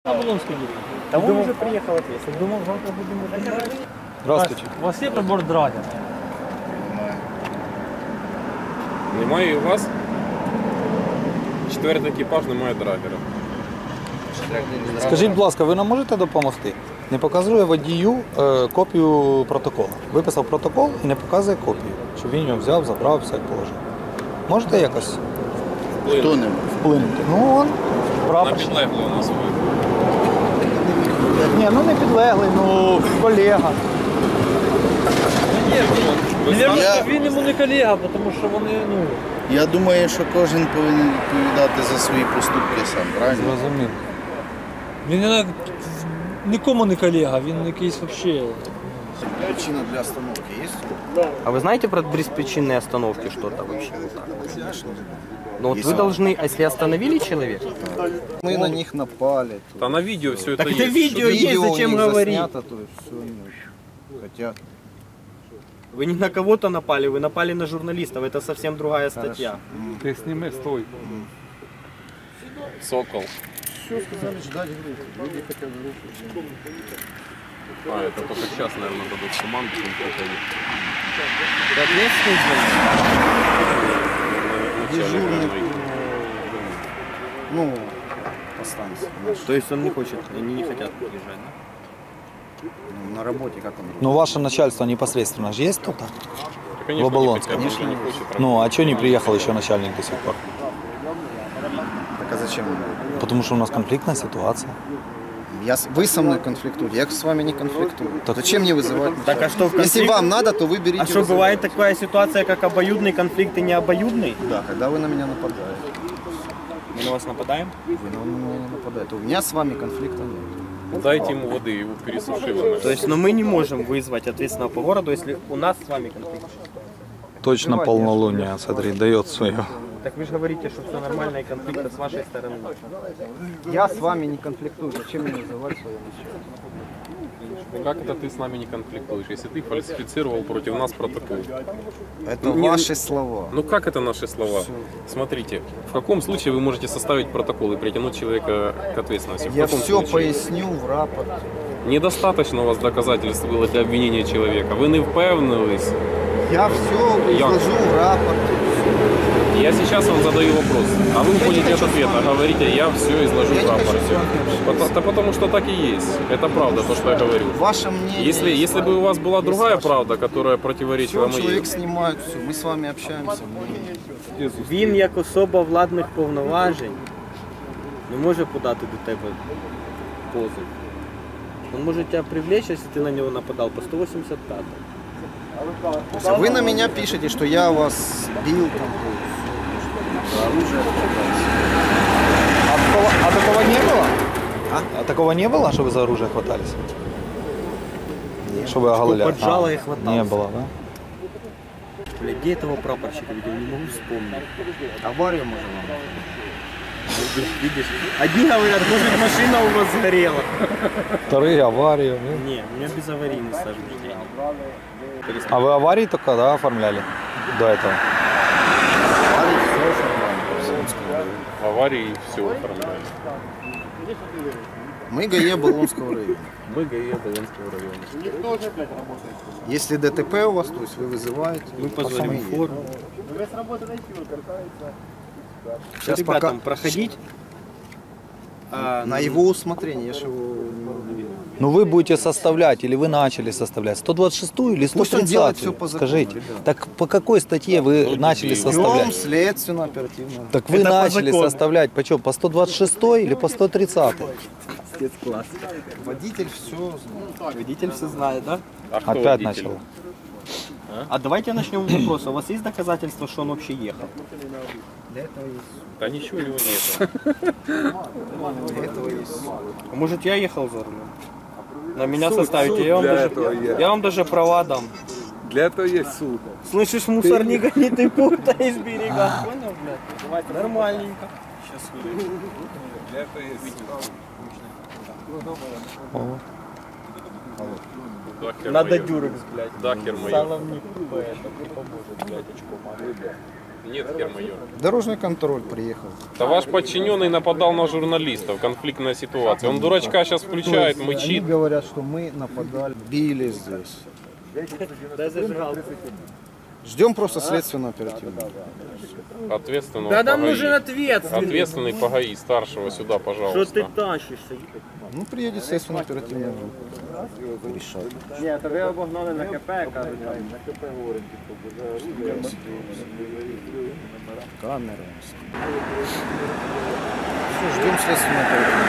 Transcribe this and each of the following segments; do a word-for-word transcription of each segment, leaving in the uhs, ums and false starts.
Да он уже приехал ответственно. Думал, завтра будем уже. Здравствуйте. У вас є прибор драгер? Немає і у вас? Четвертий екіпаж, немає драгера. Скажіть, будь ласка, ви нам можете допомогти? Не показує водію е, копію протоколу. Виписав протокол і не показує копію, щоб він його взяв, забрав, все як положив. Можете якось Хто не? вплинути? Ну, он, На прапорщик. підлегло у нас ви. Ні, ну не підлеглий, ну колега. Ви Наверное, знаєте? він йому не колега, тому що вони, ну... Я думаю, що кожен повинен відповідати за свої поступки сам, правильно? Зрозумів. Він не- нікому не колега, він якийсь взагалі... Причина для остановки є? А вы знаете про беспричинные остановки что-то вообще? Конечно. Ну вот вы должны, а если остановили человека? Мы на них напали. Та на відео все це Так є. это видео есть, Видео у зачем них говорить? заснято, то есть все хотят. Вы не на кого-то напали, вы напали на журналистов, это совсем другая статья. Ти сніми, стой. Сокол. Все, сказали ждать группу. Люди хотят группу. А, это только сейчас, наверное, дадут команду, там кто-то Дежурный. Ну, по станции. То есть он не хочет, они не хотят приезжать, да? Ну, на работе как он? Ну, ваше начальство непосредственно же есть кто-то? Конечно, В Оболонске. не хотят, не хочет. Ну, а что не приехал еще начальник до сих пор? Так а зачем? Потому что у нас конфликтная ситуация. Я, с- вы со мной конфликтуете, я с вами не конфликтую. Так- Зачем мне вызывать? Так а что в Если конфликт? вам надо, то вы берите. А что, вызывайте. бывает такая ситуация, как обоюдный конфликт и не обоюдный? Да, когда вы на меня нападаете. Мы на вас нападаем? Вы на меня не нападаете. У меня с вами конфликта нет. Дайте ему воды, его пересушило. То есть, но мы не можем вызвать ответственного по городу, если у нас с вами конфликт. Точно полнолуние, смотри, дает свое. Так вы же говорите, что все нормально и конфликта с вашей стороны. Я с вами не конфликтую. Зачем мне вызывать свое начальство? Как это ты с нами не конфликтуешь, если ты фальсифицировал против нас протокол? Это Не- ваши слова. Ну как это наши слова? Смотрите, в каком случае вы можете составить протокол и притянуть человека к ответственности? В Я каком все случае? поясню в рапорте. Недостаточно у вас доказательств было для обвинения человека. Ви не впевнились. Я все изложу в рапорте. Я сейчас вам задаю вопрос, а вы уходите от ответа, говорите, я все изложу Я в не хочу рапорте. с вами общаться. Потому, да потому что так и есть. Это правда, то, что я говорю. Ваше мнение. Если, есть если бы ваше. у вас была Есть другая ваше. правда, которая противоречила Все, моей... человек снимает все. Мы с вами общаемся. Він, як особа владних повноважень, не може подати до тебе позов. Він може тебе привлечь, якщо ти на нього нападав, по сто вісімдесят п'ять. То есть вы на меня пишете, что я вас бил там. то есть, оружие. А такого, а такого не было? А? А такого не было, что вы за оружие хватались? Чтобы оголили? поджало А, и хватался. Не было, да? Бля, где этого прапорщика видел, не могу вспомнить. Аварию можем вам. Ну, видишь, одни говорят, может машина у вас сгорела. Вторые аварии. ну. Не, у меня безаварийный стаж вождения. А вы аварии только, да, оформляли до этого? Аварии все оформляем. Аварии все оформляли. Мы ГАЕ Болонского района. Мы ГАИ Оболонского района. Если ДТП у вас, то есть вы вызываете. Мы по позвоним фамилии. в форму. Сейчас Ребятам пока проходить. А, на его усмотрение, я же его не могу. Ну вы будете составлять, или вы начали составлять сто двадцать шестую или сто Пусть он делает тридцатую? всё по закону, Скажите, ребят. так по какой статье вы Ну, начали дебил. Берем составлять? следственно оперативно. Так вы Это по начали закону. составлять по чему? По сто двадцать шестой или по сто тридцатой? спецкласс. Водитель все знает. Водитель все знает, да? А кто Опять водитель? начал. А давайте начнем с вопроса. У вас есть доказательства, что он вообще ехал? Для этого есть. Да ничего у него нет. Для этого есть. А может, я ехал за рулем? На меня составите, я вам, даже, я вам даже права дам. Для этого есть суд. Слышишь, мусор не гони, ты путаешь берега. Понял, блядь? Нормальненько. Сейчас Для этого есть суд. Дахер надо моей. дюрекс, блядь. Дахер моей. Салом не, это, не поможет, блядь, очко маме. Нет, хер-майор. Дорожный контроль приехал. Да ваш подчиненный нападал на журналистов, конфликтная ситуация. Он дурачка сейчас включает, мычит. Они говорят, что мы нападали, били здесь. Ждем просто следственного оперативного. Ответственного Да нам ПГАИ. нужен ответственный. Ответственный ПГАИ старшего сюда, Что пожалуйста. ты тащишься? Ну, приедет следственно оперативная группа. Решать. Ні, то ви обогнали на КП, кажуть. Камеры. Все, ждем следственного оперативного.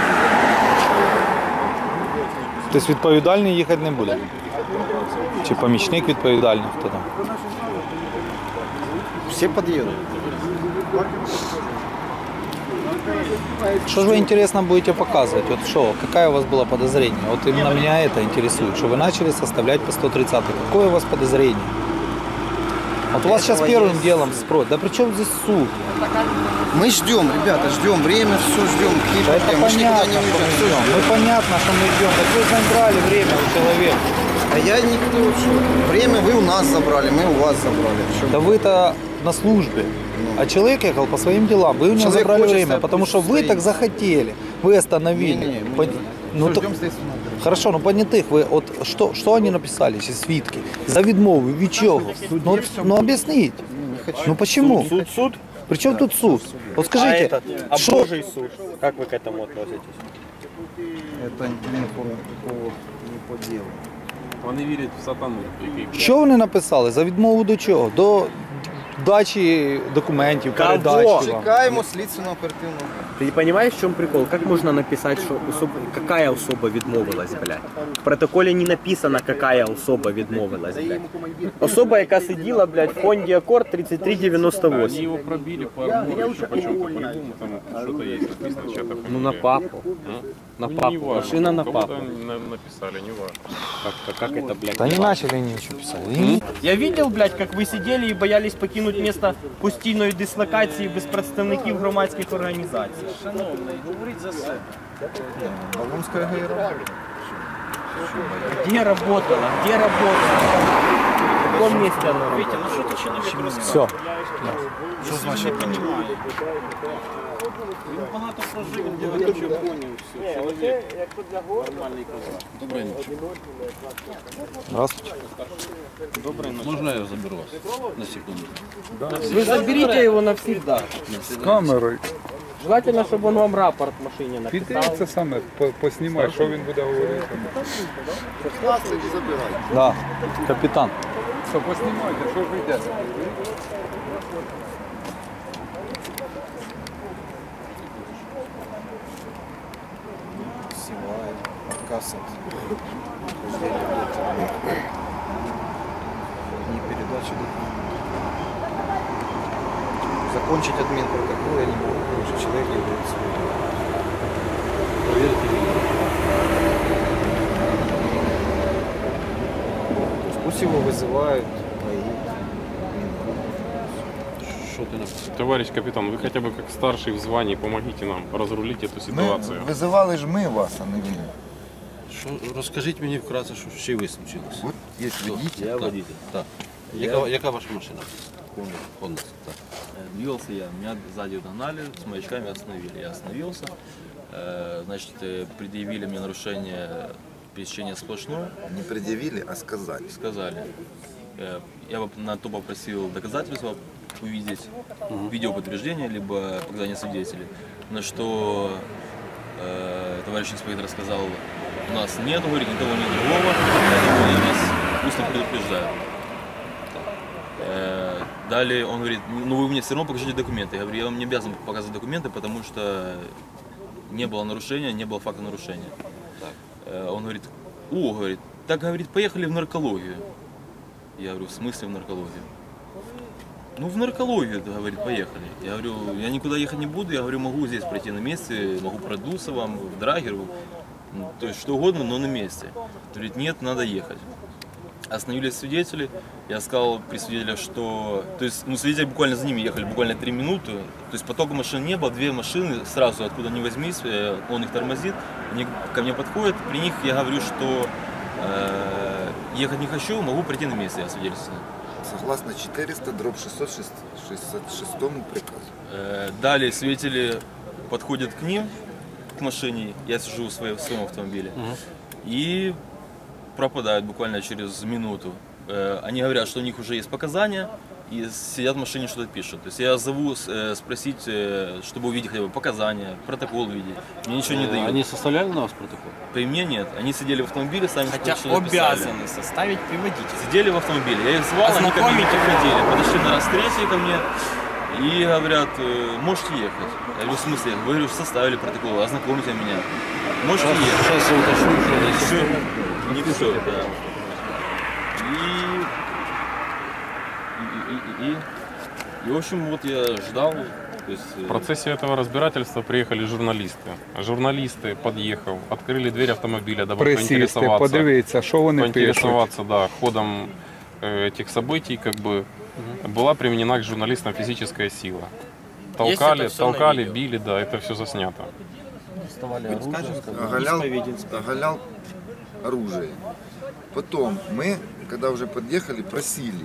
Тобто відповідальний їхати не буде? Чи помічник відповідальний? Хто там? Все подъедут. Что же вы интересно будете показывать? Вот что, какое у вас было подозрение? Вот именно меня это интересует, что вы начали составлять по сто тридцатый. Какое у вас подозрение? Вот у вас сейчас первым делом спросят. Да при чем здесь суд? Мы ждем, ребята, ждем время, все ждем. Какие Да это проблемы? Мы ж никуда понятно, не что мы уйдем. идем. Мы понятно, что мы идем. Так вы забрали время у человека. А я никто. Что? Время вы у нас забрали, мы у вас забрали. В чем? Да вы-то на службе. А человек ехал по своим делам. Вы у него Человек забрали хочет время, стоять, потому что вы стоит. так захотели. Вы остановили. Не-не-не, мы Пон- не- Ну, Все, то- ждем следственного оперативного. Хорошо, ну понятых ви, от що, що вони написали, ці свідки? За відмову, від чого? Ну, ну об'ясніть. Ну почему? Суд, суд? При чому тут суд? От А скажите, этот, а що? Божий суд? Как вы к этому относитесь? Это не по, по, не по делу. Вони вірять в сатану. який- Що вони написали? За відмову до чого? До дачі документів, Кого? передачі вам. Чекаємо слідственного оперативного. Ты понимаешь, в чем прикол? Как можно написать, что особа, какая особа відмовилась, блядь? В протоколе не написано, какая особа відмовилась, блядь. Особа, яка сиділа, блядь, в Хонді Аккорд тридцать три девяносто Они восемь. его пробили по армору еще почему-то. По-любому там что-то есть написано, чья-то Ну на фамилия. папу. На Ну, папу. не важно. Машина на Кого-то папу. на- написали, не важно. Как-то, как это, блядь? Та не почали нічого писати. Я видел, блядь, как ви сидели і боялись покинути місце постійної дислокації без представників громадських організацій. Богомская ГРА. Где работала? Где работала? В каком месте она работала? Все. Що значить? Здравствуйте. Можно я заберу вас на секунду? Вы заберите его навсегда. З камерою. Желательно, чтобы он вам рапорт в машине Піди написал. це саме по- поснімай, що він буде говорити. Да, капітан. Що поснімайте, що ж ви йдете? Севай, отказ от не передачи документов. Закончить админ протокол я не могу, потому что человек является свидетелем. Проверьте То есть пусть его вызывают, поедут. Что ты написал? Товарищ капитан, вы хотя бы как старший в звании помогите нам разрулить эту ситуацию. Визивали ж ми вас, а не ви. Что, расскажите мне вкратце, что ще ви случилось. От є водитель. Я водитель. Так. Яка, яка ваша машина? Honda. Так. Э, Двигался я, меня сзади догнали, с маячками остановили. Я остановился, э, значит, э, предъявили мне нарушение пересечения сплошной, Не пред'явили, а сказали. сказали. Э, Я бы на то попросил доказательства увидеть, видеоподтверждение, либо показания свидетелей. На что э, товарищ инспектор сказал, у нас нет, говорит, никого нет другого, поэтому я вас устно предупреждаю. Э, Далее он говорит, ну вы мне все равно покажите документы. Я говорю, я вам не обязан показывать документы, потому что не было нарушения, не было факта нарушения. Э, Он говорит, о, говорит, так, говорит, поехали в наркологию. Я говорю, в смысле в наркологию? Ну, в наркологию, говорит, поехали. Я говорю, я никуда ехать не буду, я говорю, могу здесь пройти на месте, могу продуться вам, в драгер, ну, то есть что угодно, но на месте. Говорит, нет, надо ехать. Остановились свидетели, я сказал при свидетелях, что, то есть, ну, свидетели буквально за ними ехали, буквально три минуты, то есть потока машин не было, две машины сразу, откуда ни возьмись, э, он их тормозит, они ко мне подходят, при них я говорю, что э, ехать не хочу, могу пройти на месте, я свидетельствую. согласно четыреста дробь шестьсот шестьдесят шестому приказу. Э, Далее свидетели подходят к ним, к машине, я сижу в своем, в своем автомобиле, и пропадают буквально через минуту. Э, Они говорят, что у них уже есть показания, и сидят в машине, что-то пишут. То есть я зову э, спросить, э, чтобы увидеть хотя бы показания, протокол видеть. Мне ничего не дают. Они составляли на вас протокол? При мне нет. Они сидели в автомобиле, сами Хотя что-то написали. обязаны составить при водителе. Сидели в автомобиле. Я их звал, они ко мне не подходили. Подошли на раз третий ко мне и говорят, э, можете ехать. Я говорю, в смысле? Я говорю, составили протокол, ознакомьте меня. Можете ехать. Сейчас я уточню, что Все. Не все, да. И... И, и, и, и, в общем, вот я ждал. То есть, В процессе этого разбирательства приехали журналисты. Журналисты, подъехав, открыли дверь автомобиля, дабы Присісти, поинтересоваться, подивитися, що вони пишуть. поинтересоваться да, ходом э, этих событий, как бы была применена к журналистам физическая сила. Толкали, это всё на толкали, видео. били, да, это все заснято. Оголял, оголял оружие. Потом мы, когда уже подъехали, просили: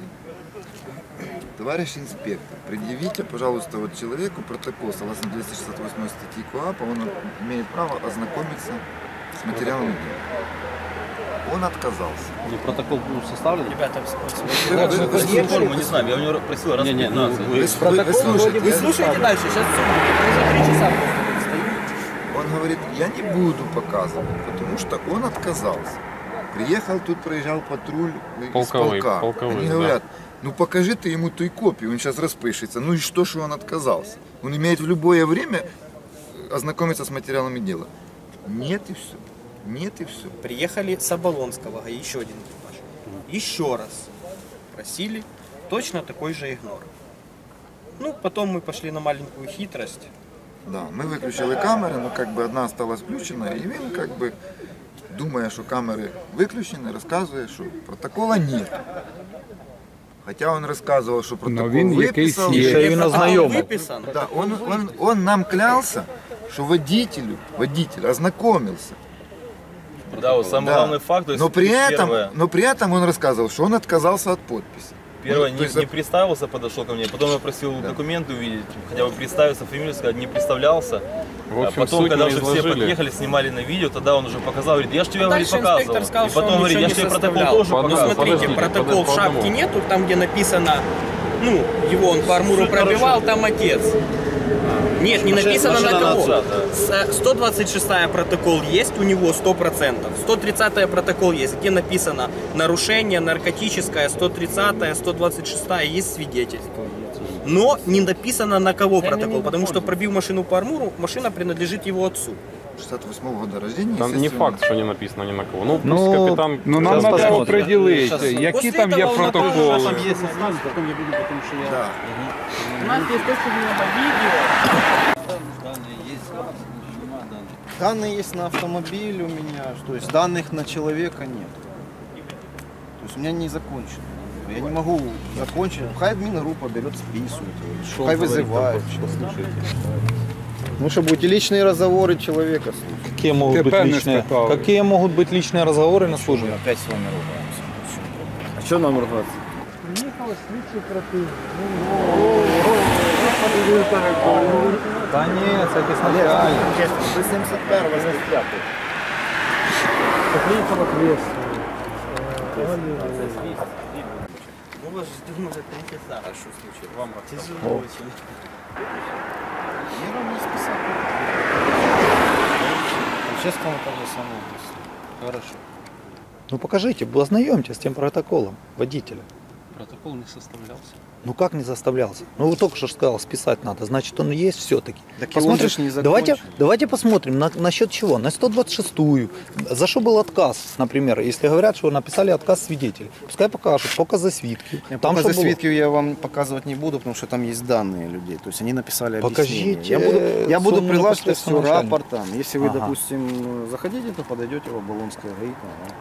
товарищ инспектор, предъявите, пожалуйста, вот человеку протокол согласно двести шестьдесят восьмой статьи КоАПа, он имеет право ознакомиться с материалами дела. Он отказался. Ну, протокол был составлен? Ребята, Вы- вы- вы С тех пор слушали? мы не знаем, я у него просил раз Не, не, ну, пятнадцать. Вы, вы- вы слушайте, вы вы- слушайте дальше, сейчас уже три часа просто стоит. Он говорит, я не буду показывать, потому что он отказался. Приехал, тут проезжал патруль из Полковый, полка. полковый, Они да. говорят, ну покажи ты ему той копию, он сейчас распишется. Ну и что, что он отказался? Он имеет в любое время ознакомиться с материалами дела. Нет и все. Нет и все. Приехали с Оболонского, еще один экипаж. Еще раз просили точно такой же игнор. Ну, потом мы пошли на маленькую хитрость. Да, ми виключили камери, ну как бы одна осталась включена, і він как бы, думає, що камери виключені, розказує, що протокола нет. Хоча він розказував, що протокол він якийсь виписав. є. Ще він ознайомив. Выписан. Да, он, он, он нам клялся, что водителю, водитель ознакомился. Да, вот самый Да. главный факт, то есть Но при, этом, первое, но при этом он рассказывал, что он отказался от подписи. первое Ну, не, то есть не представился, подошел ко мне, потом я просил Да. документы увидеть, хотя бы представиться, фамилию сказать, не представлялся. В общем, а потом, суть когда мы уже все изложили. подъехали, снимали на видео, тогда он уже показал, говорит, я же тебе говорит, Дальше инспектор показывал. сказал, И что потом он говорит, ничего я же не тебе протокол составлял. тоже По одному, Ну, показывал. смотрите, подождите, протокол в по шапке одному. нету, там, где написано, ну, его он по армуру пробивал, там отец. Нет, не Машина- написано на машина на кого. отца, да. С- сто двадцать шестая протокол есть у него сто процентов. сто тридцатая протокол есть, где написано нарушение наркотическое, сто тридцатая, сто двадцать шестая, есть свидетель. Но не написано на кого протокол, потому что пробив машину по армуру, машина принадлежит его отцу. шестьдесят восьмого года рождения. Там не естественно. факт, что не написано ни на кого. Ну, пусть Ну, капитан... Ну нам Зараз треба посмотрим. определити, які После там є этого он протоколи. напомнил, Там есть знать, потом я буду, потому что я... Да. У нас есть очень много видео. Данные есть на автомобиль у меня, то есть данных на человека нет. То есть у меня не закончено. Я не могу закончить. Хай админ-группа берет, списывает. Что Хай он говорит, вызывает. там, послушайте. Ну что, будете личные разговоры человека слушать. Какие могут быть Тепер не личные, спитали. какие могут быть личные разговоры на службе? Опять с вами ругаемся. А что номер двадцать? Да нет, это изначально. Вы семьдесят первого статья. Ну, вас ждем уже три часа. А что случилось? Вам тяжело очень. Я вам не списал. Сейчас кому то же самое. Хорошо. Ну покажите, ознакомьтесь с тем протоколом водителя. Протокол не составлялся. Ну как не заставлялся? Ну вы только что сказал, списать надо, значит он есть все-таки. Так и он же ж не закончен. давайте, давайте посмотрим, на, насчет чего. На сто двадцать шестую. За что был отказ, например, если говорят, что написали отказ свидетелей. Пускай покажут, показы свидків. Я Там показы что было? свидков я вам показывать не буду, потому что там есть данные людей. То есть они написали объяснение. Покажите Я буду, я буду сумму прилаживать непосредственно все начальнику. рапортом. Если вы, Ага. допустим, заходите, то подойдете в Оболонское ГАИ. Ага.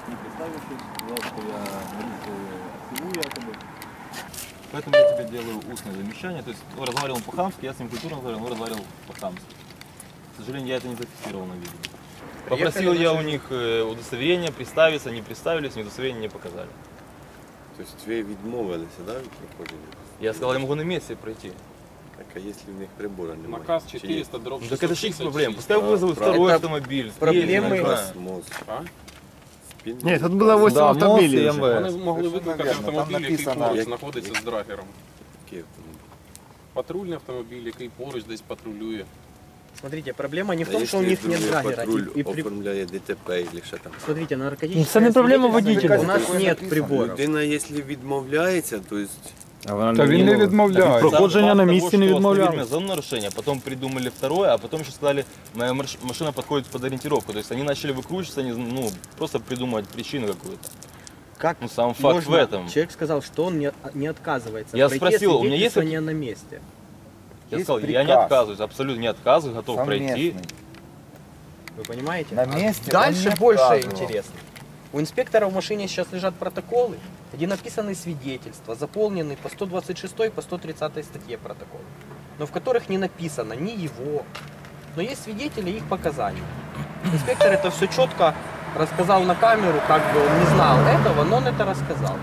Поэтому я тебе делаю устное замечание. То есть он разговаривал по-хамски, я с ним культурно разговаривал, он разговаривал по-хамски. К сожалению, я это не зафиксировал на видео. Попросил я у них э, удостоверение, представиться, они представились, мне удостоверение не показали. Тобто ви відмовилися, да, від проходження? Я сказал, я могу на месте пройти. Так, а якщо в них прибора немає? Наказ Чи є? четыреста дробь Ну, так это же их проблема. шестьсот Пускай вызовут правильно. второй Это автомобиль. проблемы- Съездим, Наказ да. МОЗ. А? Спільний. Ні, тут було вісім Да, автомобілів. МОЗ і вже. Вони могли викликати Наверно, там автомобіль, який написано, поруч як- знаходиться з драгером. Який автомобіль? Патрульний автомобіль, який поруч десь патрулює. Смотрите, проблема не в А том, что у якщо, них нет думаю, драгера. патруль И, и при- оформляє ДТП або що там? Смотрите, на Ну, наркотическое це не проблема свидетельство водителя. у нас нет приборов. Людина, якщо відмовляється, то есть Та він не відмовляє. Проходження Сам на факт місці того, не что відмовляли. остановили меня за нарушение, потом придумали второе, а потом еще сказали, моя марш- машина подходит под ориентировку. То есть они начали выкручиваться, они, ну, просто придумывать причину какую-то. Как Ну, сам факт можно- в этом. Человек сказал, что он не, не отказывается Я пройти спросил, у меня есть освидетельствование на месте. Я Есть сказал, я не приказ. отказываюсь, абсолютно не отказываюсь, готов пройти. Совместный. Вы понимаете? На А месте дальше он не больше отказывал. интересно. У инспектора в машине сейчас лежат протоколы, где написаны свидетельства, заполнены по сто двадцать шестой, по сто тридцатой статье протокола, но в которых не написано ни его, но есть свидетели и их показания. Инспектор это все четко рассказал на камеру, как бы он не знал этого, но он это рассказал.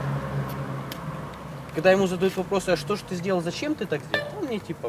Когда ему задают вопросы, а что же ты сделал, зачем ты так сделал, он мне типа...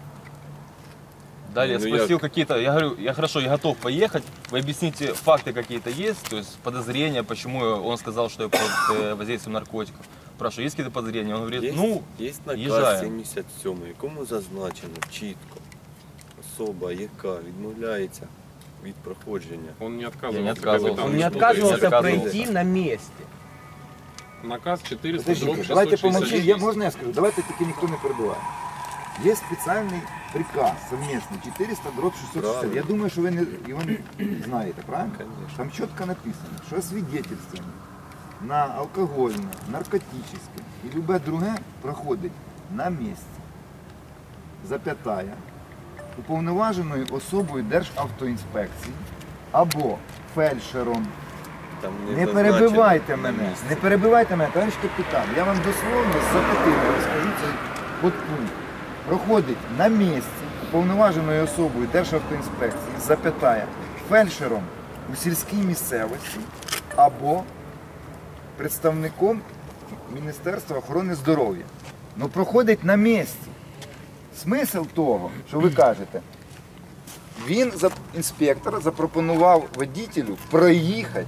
Далее я Ну, спросил я- какие-то, я говорю, я хорошо, я готов поехать, вы объясните, факты какие-то есть, то есть подозрения, почему он сказал, что я под э, воздействием наркотиков. Спрашиваю, есть какие-то подозрения? Он говорит, є, ну, є наказ їжджаємо. сімдесят сьомий, якому зазначено чітко особа, яка відмовляється від проходження. Он не отказывался. Я не отказывался. капитан. Он не Что-то отказывался отказывался. пройти на месте. Наказ четыреста Подождите, дробь давайте шестьсот помолчим. шестьдесят Я, шесть. можно я скажу? Давайте таки никто не перебиває. Є спеціальний приказ совместний чотириста дробь шістсот шістдесят. Я Правильно. думаю, що ви не, його не знаєте, правильно? Конечно. Там чітко написано, що свидетельство на алкогольне, наркотичне і любе друге проходить на місці. Запятая. Уповноваженою особою Державтоінспекції або фельдшером. Там Не зазначено перебивайте на мене, місці. не перебивайте мене, товариш капітан. Я вам дословно з запитання розкажу цей подпункт. Проходить на місці уповноваженою особою Державтоінспекції, запятая, фельдшером у сільській місцевості або представником Міністерства охорони здоров'я. Ну проходить на місці. Смисл того, що ви кажете, він, за- інспектор, запропонував водителю проїхати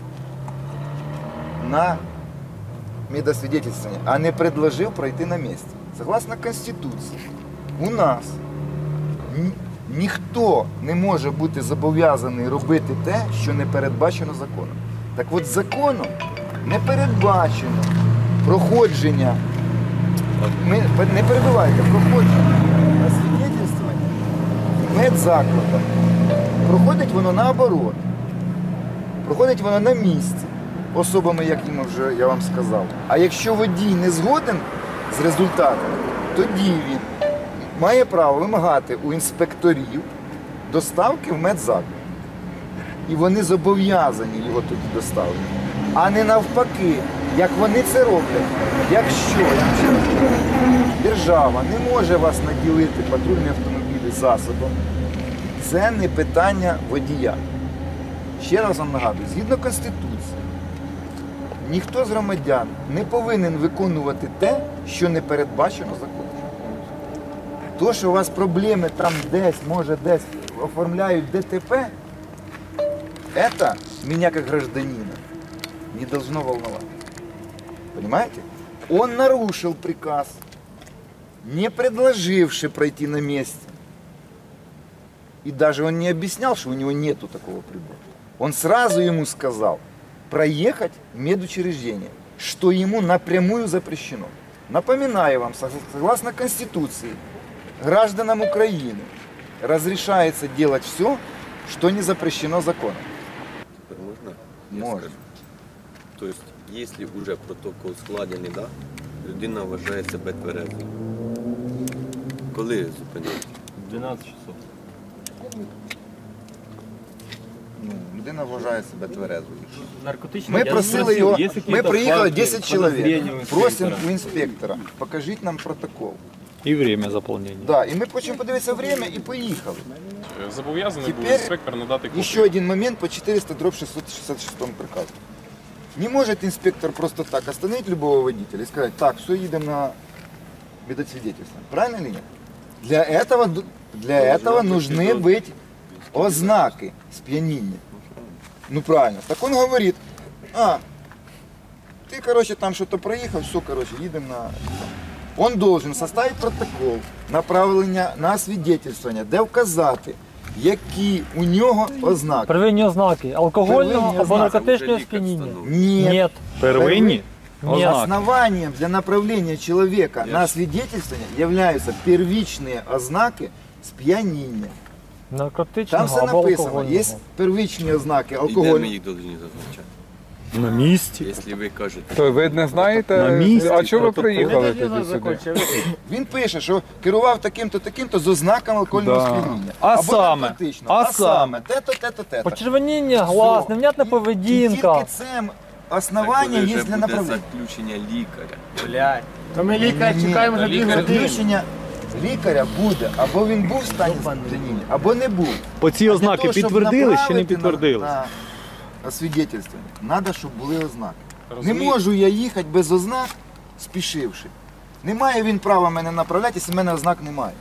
на медосвидетельствование, а не предложил пройти на месте. Согласно Конституції, у нас ні- ніхто не може бути зобов'язаний робити те, що не передбачено законом. Так от законом не передбачено проходження, ми, не перебивайте, проходження на свідетельствування в медзакладах. Проходить воно наоборот. Проходить воно на місці, особами, як йому вже я вам сказав. А якщо водій не згоден з результатами, тоді він має право вимагати у інспекторів доставки в медзаклад. І вони зобов'язані його тоді доставити. А не навпаки, як вони це роблять. Якщо я вам ще раз кажу, держава не може вас наділити патрульні автомобілі засобом, це не питання водія. Ще раз вам нагадую, згідно Конституції, ніхто з громадян не повинен виконувати те, що не передбачено законом. То, що у вас проблеми там десь, може десь оформляють ДТП, это меня как гражданина не должно волновать. Понимаете? Он нарушил приказ, не предложивши пройти на месте. И даже он не объяснял, что у него нету такого прибора. Он сразу ему сказал проехать в медучреждение, что ему напрямую запрещено. Напоминаю вам, согласно Конституции, гражданам Украины разрешается делать все, что не запрещено законом. Тепер можна? Я Можна. скажу? Тобто, якщо вже протокол складений, да, людина вважає себе тверезою. Коли зупинити? двенадцать часов. Ну, людина вважає себе тверезою. Наркотичные Ми я просили спросил, його, есть ми какие-то приїхали факты, десять подозрения у чоловік, инспектора? просимо у інспектора, покажіть нам протокол. І время заповнення. Да, і ми хочемо подивитися время і поїхали. Зобов'язаний був Тепер інспектор надати копію. Еще один момент по чотириста дробь шістсот шістдесят шестому приказу. Не может инспектор просто так остановить любого водителя и сказать, так, все, едем на медосвидетельство. Правильно или нет? Для этого, для этого нужны быть ознаки спьянения. Ну правильно. Так он говорит, а, ты, короче, там что-то проехал, все, короче, едем на... Он должен составити протокол направлення на освідетельствування, де вказати, які у нього ознаки. Первинні ознаки алкогольного Первинні або ознаки. наркотичного сп'яніння. Нет. Нет. Первинні? Нет. Основанием для направления человека на освидетельствование являются первичные ознаки спьянения. Там Наркотичного все або написано. алкогольного. Є первичні ознаки І де ми алкогольного. їх повинні зазначати? На місці. Якщо ви кажете, То ви не знаєте, На місці. а чого ви Ви приїхали тоді тоді сюди? закончили. Він пише, що керував таким-то, таким-то з ознаками алкогольного Да. сп'яніння. А Або саме? наркотичного. А А саме? Те-то, те-то, те-то. Почервоніння глаз, Все. невнятна І поведінка. тільки це основання коли є вже для буде направлення. заключення лікаря. Блядь. То ми лікаря Ні, чекаємо вже ні, дві години. Заключення лікаря буде, або він був в стані сп'яніння, або не був. Оці Для ознаки того, щоб підтвердились чи не направити підтвердились? На, на освідетельствування, треба, щоб були ознаки. Не можу я їхати без ознак, спішивши. Не має він права мене направляти, якщо в мене ознак немає.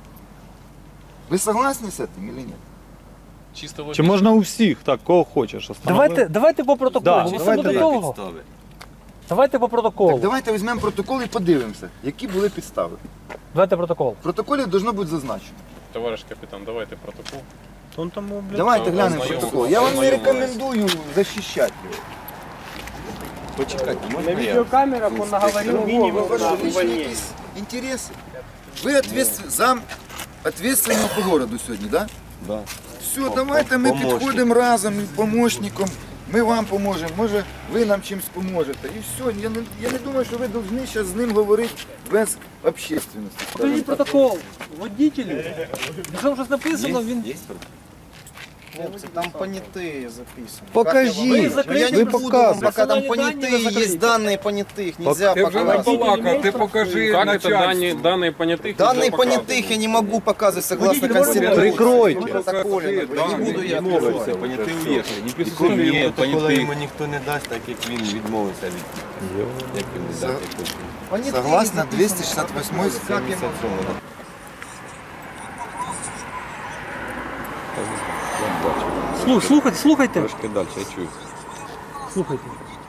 Ви согласні з цим чи ні? Чисто в Чи можна у всіх, так, кого хочеш остановити? Давайте, давайте по протоколу. Да, Ви давайте все до так. того. Підстави. Давайте по протоколу. Так давайте візьмемо протокол і подивимося, які були підстави. Давайте протокол. В протоколі должно бути зазначено. Товарищ капитан, давайте протокол. Он тому, блядь. Давайте глянемо ознайомились. протокол. Я вам не Ознайомились. рекомендую захищати його. Почекайте, На можна я? видеокамерах он наговорил минимум Ваши на личные увольнение. якісь інтереси. Ви ответствен... зам ответственного по городу сьогодні, так? Да. Все, давайте ми помощник. підходимо разом з помощником, ми вам поможемо, може ви нам чимось поможете. І все, я не, я не думаю, що ви повинні зараз з ним говорити без общественності. Покажіть протокол. Водителю. Якщо там щось написано, він... Є протокол? Хлопцы, там понятые записаны. Покажіть, Ви Я закрийте, не ви буду вам показуєте. пока там Персональні дані ви понятые, закрийте. есть данные понятых, нельзя Ти вже показывать. набалакав, ти покажи Как это начальству. данные, данные понятых? Данные нельзя показывать? понятых я не могу показывать согласно Водитель, Конституции. Прикройте. Протоколе, не буду я Відмовився, поняти уїхали. Не писали Ні, йому протокола поняти. йому ніхто не дасть, так як він відмовився від як йому дати копію. Понятые Согласно записаны. двісті шістдесят восьмой Как я Місяць могу? тому, да. Слух- Слухайте, слухайте. Трошки далі, я чую. Слухайте.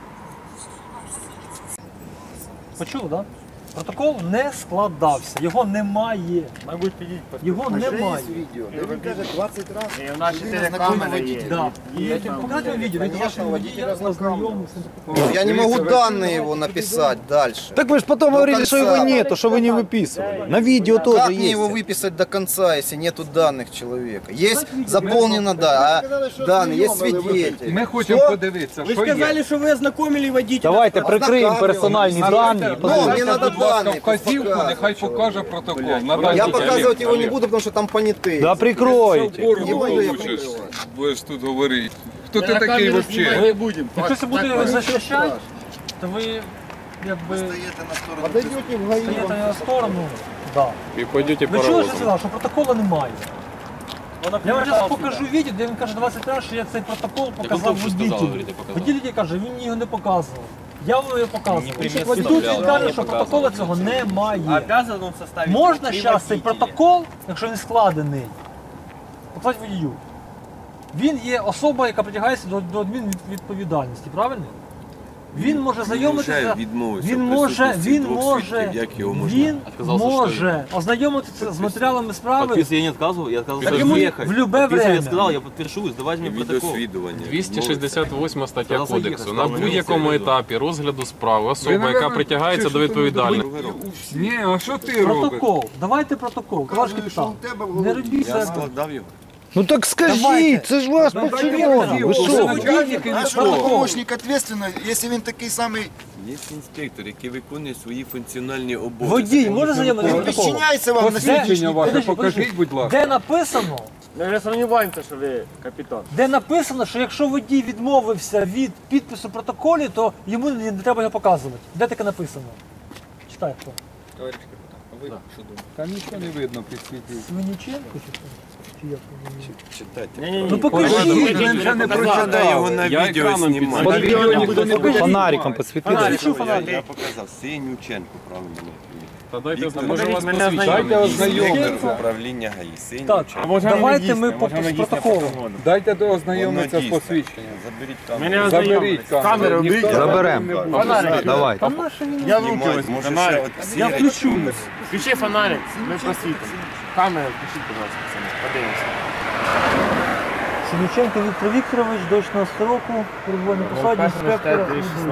Почув, так? Протокол не складався, його немає. Мабуть, Його немає. відео, де він каже двадцять разів. У нас чотири камери є. Да. Покажіть відео, він Конечно, вашим водитель водієм ознайомився. Я не могу данные его написать дальше. Так вы же потом говорили, что его нету, что вы не выписывали. На видео Как тоже мне его есть. выписать до конца, если нету данных человека? Есть заполнено, да, а данные, есть свидетель. Ми хочемо подивитися, Вы що є. сказали, что вы ознакомили водителя. Давайте прикриємо персональні дані. Ну, мне надо данные. вказівку, показывать. нехай покаже протокол. Я показывать его не буду, потому что там понятые. Да прикройте. Не буду я прикрывать. Будеш тут говорити. Хто ти такий взагалі? Якщо це буде захищати, то ви якби Стоїте на сторону. Подойдете в ГАИ. стоїте на сторону. Да. И пойдете Ви чули, що паровозом. сказав, що протоколу немає? Я вам зараз покажу відео, де він каже двадцять разів, що я цей протокол показав що сказав, водителю. говорите, показав. Водитель каже, він його не показував. Я вам його показував. Ні, І примір тут він вставляв, каже, не що показував. протоколу цього немає. Обязан он составить. Можна три зараз цей водителя. протокол, якщо він складений, показати водію. Він є особа, яка притягається до, до адмінвідповідальності, правильно? Він може знайомитися, відмовився він в може, присутності він двох може, свідків, як його можна? він Отказався, може ознайомитися з матеріалами справи Подписывать я не отказывал, я отказывался Так ему ехать. в любое Подписывать время. я сказал, я подпишусь, давайте мне протокол. Відеосвідування. двісті шістдесят восьма стаття Сказав, кодексу. заїхав, На сказав, будь-якому не етапі розгляду справи особа, Ви, яка напевно, притягається чи до що там відповідальності. Ні, а що ти робиш? протокол. Давайте протокол. Товариш капітан, не робіть Я себе. складав його. Ну так скажіть, Давайте. це ж ваш почервоний. Ви що? Начальник, Водитель, що протокол. помощник відповідальний, якщо він такий самий Є інспектор, який виконує свої функціональні обов'язки. Водій може знайомитися з протоколом? підчиняється вам на Посвідчення сьогоднішній ваше Подожди, покажіть, подожди. будь ласка. Де написано, Ми вже сумніваємося, що ви капітан. де написано, що якщо водій відмовився від підпису в протоколі, то йому не треба його показувати. Де таке написано? Читай хто. Та нічого не видно під світлі. Свиніченко чи хто? чи як? Читайте. Ну покажіть! Треба його на Я відео екраном знімати. підсвітив. Под Відео ніхто не видео фонариком посвети. Я показав Синюченко, правильно. Та дайте, Віктор, може вас мене посвідчити. Дайте ознайомитися. Управління ГАІ Так, Синюченко. давайте ми по з протоколом. Дайте до ознайомитися з Воно посвідченням. Заберіть камеру. Заберіть камеру. Ніхто Заберемо. Давай. Я руки возьму. Може, ще Я от включу. Включи фонарик, ми просвітимо. Камеру включіть, будь ласка, пацани, подивимося. Синюченко Віктор Вікторович, до шістнадцятого року, перебуває на посаді інспектора.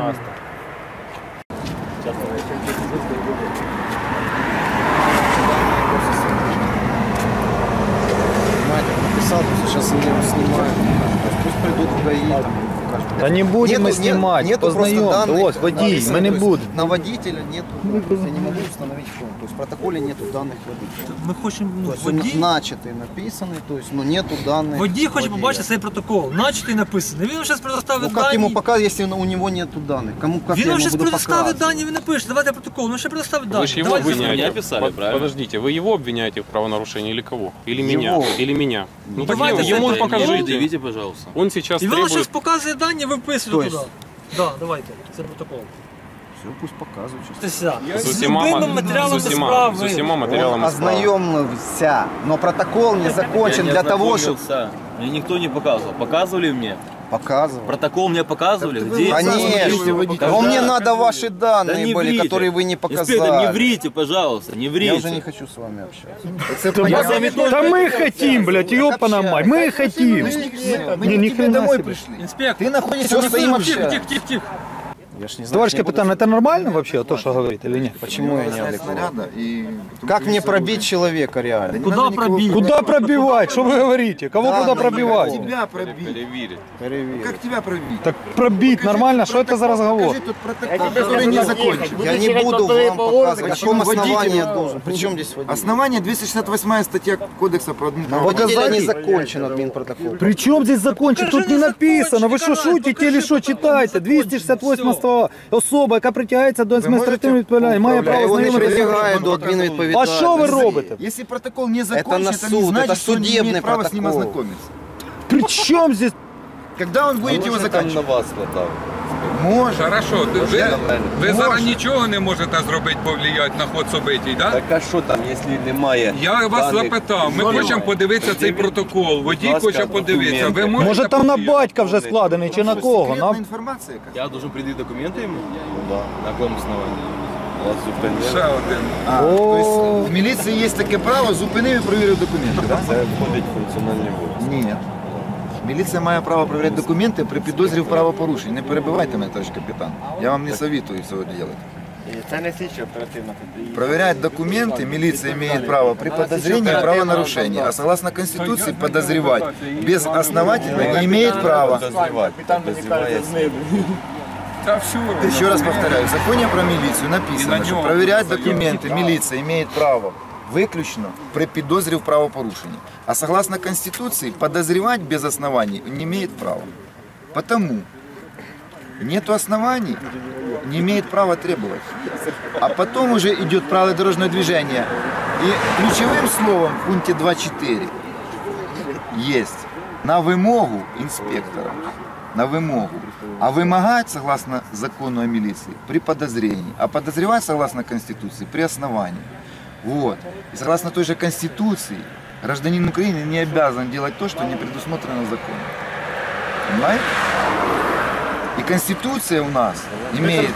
Понимаете, написал, сейчас они его снимают. Пусть придут в ГАИ, там, покажут. Та не будемо Нету- знімати, нету просто познайомся. данных, Ось, водій, написано, ми не то есть будемо. На водителя нету, то есть я не могу установить что. То есть в протоколе нету данных водителя. Ми хочемо, То ну, есть он водій, начатый написанный, то есть, но нету данных. водій хоче водителя. побачити цей протокол, начатий написаний. Він зараз Ну предоставить как ему дані. показать, если у него нету данных? Кому как Він я вам ему зараз буду предоставить показывать? дані, він напише, давайте протокол, він ще предоставить дані. Вы же его Давайте обвиняете. меня писали, Под- правильно? Подождите, вы его обвиняете в правонарушении или кого? Или Его. меня? Или меня? Ну так Давайте ему это- покажите. Предъявите, пожалуйста. Он сейчас І він зараз требует... показує дані, ви вписуєте То туди. есть? Да, давайте, це протокол. Все, пусть показывают. Тися. З З усіма, любими ма- з матеріалами усіма, з справи. усіма матеріалами справи. Ознакомился, но протокол не закончен Я не для того, чтобы ознакомился. Мне никто не показывал. Показывали мне? показывал. Протокол мне показывали? Где? Конечно. Но мне надо ваши Да данные не были, врите. которые вы не показали. Инспектор, не врите, пожалуйста, не врите. Я уже не хочу с вами общаться. Я с вами тоже- Та ми хотім, блядь, ёпана мать, ми хотім. Ні, ні хрена себе. Інспектор, Ты находишься тихо, в своим тихо, общаться. тихо, тихо, тихо. Я ж не знаю, Товарищ не буду- капитан, это нормально вообще, то, что говорит, или нет? Почему я не Снять адекватен? снаряда и потом Как мне привести пробить оружие. человека реально? Не Куда надо никого пробить? Куда пробивать? Что вы говорите? Кого Да, куда ну, пробивать? Как тебя пробить? Перевірити. Перевірю. Как тебя пробить? Так пробить нормально, что это за разговор? Покажи тот протокол, который не закончен. Я не буду вам показывать, на Почему каком основании водитель? я должен. Причем здесь водитель? Основание двести шестьдесят восьмая статья Кодекса про На админправонарушение. водителя не Показать? закончен админпротокол. При чем здесь закончить? Тут не написано. Вы что, шутите или что читаете? двести шестьдесят восьма стаття. Особа, яка притягається до адміністративної відповідальності, має Я право его не знайомитися. притягаю до А админвідповідальності. що ви робите? Если протокол не на закончен, это, суд, не значит, это что он не судебный имеет права с ним протокол. ознакомиться. При чем здесь? Когда он будет его Може там на заканчивать? вас складав. Может. Хорошо, ти- ви, ви Може. зараз нічого не можете зробити, повлияти на ход событий, так? Так а що там, якщо немає? Я вас даних? запитав, ми Немає. хочемо подивитися цей Пред'явіть, протокол, водій будь ласка, хоче подивитися. Ви документи. можете Може там на повлияти? батька вже складений чи на кого? Секретная На... информация. как? Я должен предъявить документы ему? Ну да. На каком основании? Вас зупинили. Ще один. А, то есть в милиции есть таке право, зупинив і перевірив документи, так? Це входить в функціональні обов'язки. Ні. Міліція має право перевіряти документи при підозрі в правопорушенні. Не перебивайте мене, товарищ капітан. Я вам не советую цього робити. Це не слідчо оперативно. Проверять документы милиция имеет право при подозрении в правонарушении, а согласно Конституции подозревать безосновательно не имеет права. Подозрівати. Подозріває. Та все одно. Еще раз повторяю, в законе про милицию написано, что проверять документы милиция имеет право выключно при підозрі в правопорушении. А согласно Конституции подозревать без оснований не имеет права. Потому нету оснований, не имеет права требовать. А потом уже идет правило дорожного движения. И ключевым словом в пункте два четыре есть на вымогу инспектора. На вымогу. А вымогать, согласно закону о милиции, при подозрении. А подозревать, согласно Конституции, при основании. Вот. И согласно той же Конституции, гражданин Украины не обязан делать то, что не предусмотрено законом. Понимаете? И Конституция у нас имеет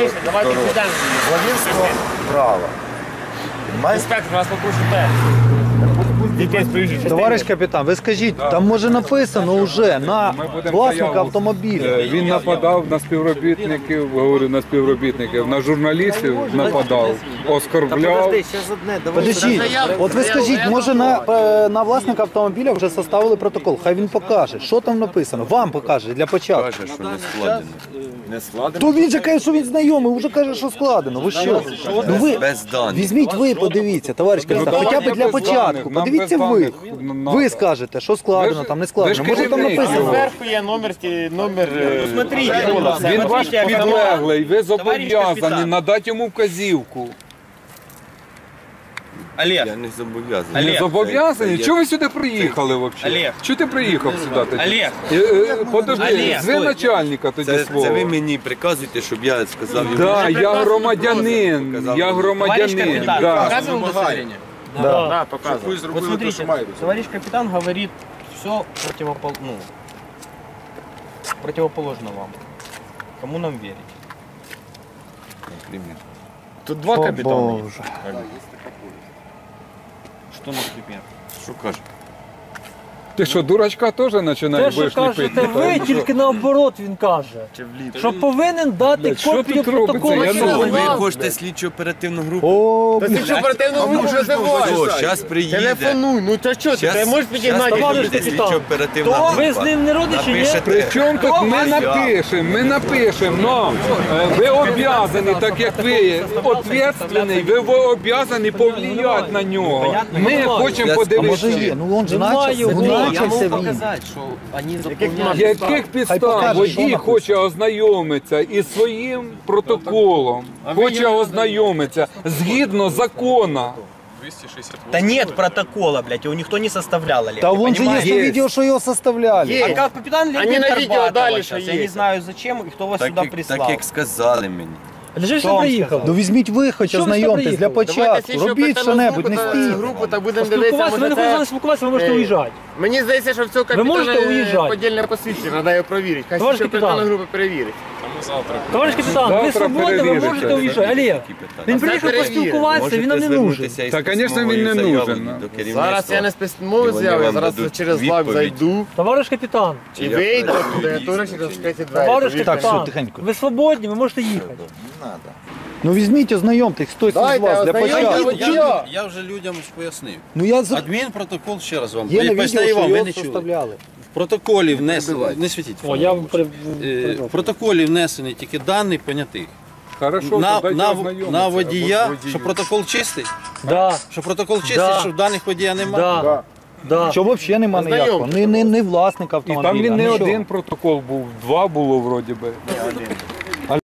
главенство права. Понимаете? Інспектор, вас попрошу Дітей приїжджі. Товариш капітан, ви скажіть, там може написано вже на Ми будемо власника заяву. автомобіля. Е, Він нападав на співробітників, говорю на співробітників, на журналістів нападав, оскорбляв. зараз одне, давай. Подождіть, от ви скажіть, може на, е, на власника автомобіля вже составили протокол, хай він покаже, що там написано, вам покаже для початку. Каже, що не складено. Не складено. То він же каже, що він знайомий, вже каже, що складено. Ви що? Ну ви Без даних. візьміть ви, подивіться, товариш капітан, хоча б для початку. Подивіться ви. Ви скажете, що складено, там не складено. Може там написано. Зверху є номер, ті- номер. Смотрите, Він ваш підлеглий, ви зобов'язані надати йому вказівку. Олег, Я не зобов'язаний. Не Олег. зобов'язані? Це- Чого ви сюди приїхали взагалі? Олег. Чого ти приїхав сюди тоді? Олег. Е, е, Подожди, Олег, зве стой. начальника тоді Це, свого. це ви мені приказуєте, щоб я сказав йому. Да, я громадянин, я Товарищ громадянин. капитан, Да. показывал удостоверение? Да. Да, показывай. Вот смотрите, товарищ капитан говорит все противопол... ну, противоположно вам. Кому нам верить? Наприклад. Тут два капитана есть. Что, например? Що каже? Ти що, дурачка теж Те, починаєш що будеш ліпити? кажете ви, тільки наоборот він каже. Що повинен дати Блядь, що копію тут робиться? протоколу. Я що не ви Ви знаю. хочете слідчо оперативну групу? О, Та ти що оперативну групу визиваєш? О, зараз приїде. Телефонуй, ну та що ти, ти можеш підігнати? Товариш приїде капітан, слідчо оперативна то група. ви з ним не родичі, ні? Напишете. Причому тут ми напишемо, ми напишемо, но е, ви обязані, так як ви відповідальний, ви обязані повлияти на нього. Ми хочемо подивитися. Ну он же Немає начался, його. он начался він. показать, что они Яких підстав водій хоче ознайомитися із своїм протоколом, хоче ознайомитися згідно закону. двести шестьдесят восемь. Да нет протокола, блядь, его никто не составлял, Олег. Та ты вон же понимаешь? есть на видео, что его составляли. Есть. А как капитан Они Леонид на видео Горбатова дали, сейчас. что Я не есть. знаю зачем и кто вас Так, сюда як- прислал. так як сказали мені. Для чого Що ви вам приїхали? Ну візьміть ви хоч Що ви ознайомтесь сюди для приїхали? Давайте початку. слідчо Робіть оперативну що-небудь, не групу, стійте. групу, та будемо дивитися, Спілкуватися, ви може не хочете з це... нами спілкуватися, ви можете Е, уїжджати. Мені здається, що в цього Ви можете капітана уїжджати? подільне посвідчення, треба його перевірити. Хай Товариш слідчо капітан. оперативна група перевірить. А мы завтра. Товариш капітан, ви Завтра свободні, ви перевірите. можете уїжджати. Олег, Які питання? він Це приїхав перевірить. поспілкуватися, він нам не нужен. Та, звісно, він не нужен. Зараз я не з письмовою І вони заявою, вам зараз дадуть через лак відповідь. зайду Товариш капітан, і вийду туди, я теж через відкриті двері. товариш повірте Так, все, капітан, тихенько. ви свободні, ви можете їхати. Не надо. Ну візьміть, ознайомтесь, хтось із Дайте, вас для ознайомтесь. початку. Я- Я вже людям пояснив. Ну я за... Адмінпротокол, ще раз вам. Є на поясню відео, і вам, що ви його не чули. составляли. В протоколі внесено, не світіть. О, я при... Е, В протоколі внесені тільки дані понятих. Хорошо, На, тоді на, ознайомитися. на водія, Або водію. що протокол чистий, Да, що протокол чистий, Да. що даних водія немає. да, да. Що взагалі нема ніякого. Не, не, не власник І автомобіля. там він не нічого. один протокол був, два було вроді би.